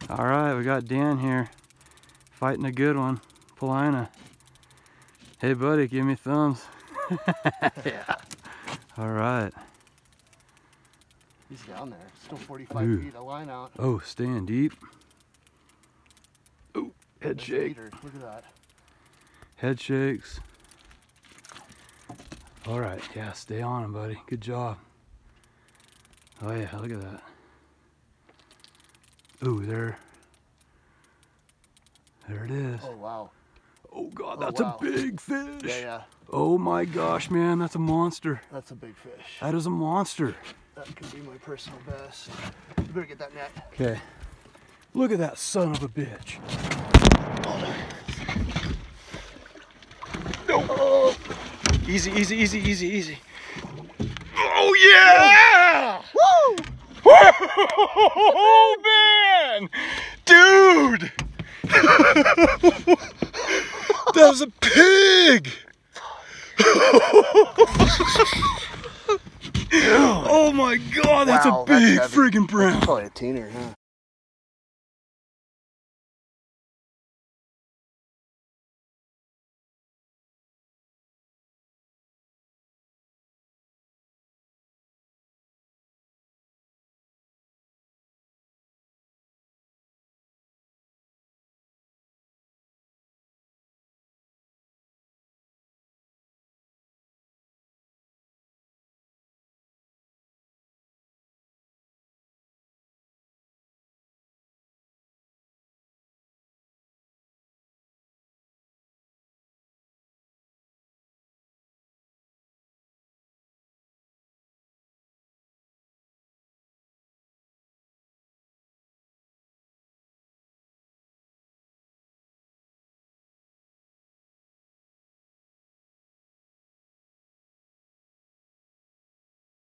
All right, we got Dan here fighting a good one, Paulina. Hey buddy, give me thumbs. Yeah. All right. He's down there. Still 45 feet of line out. Oh, staying deep. Oh, head shake. Look at that. Head shakes. All right, yeah, stay on him, buddy. Good job. Oh yeah, look at that. Ooh, there it is. Oh wow. Oh God, that's a big fish. Yeah, yeah. Oh my gosh, man, that's a monster. That's a big fish. That is a monster. That could be my personal best. You better get that net. Okay. Look at that son of a bitch. Oh. Easy, easy, easy, easy, easy. Oh yeah! Woo! Oh man! Dude! That was a pig! Oh my God, that's a big friggin' brown. Probably a teener, huh?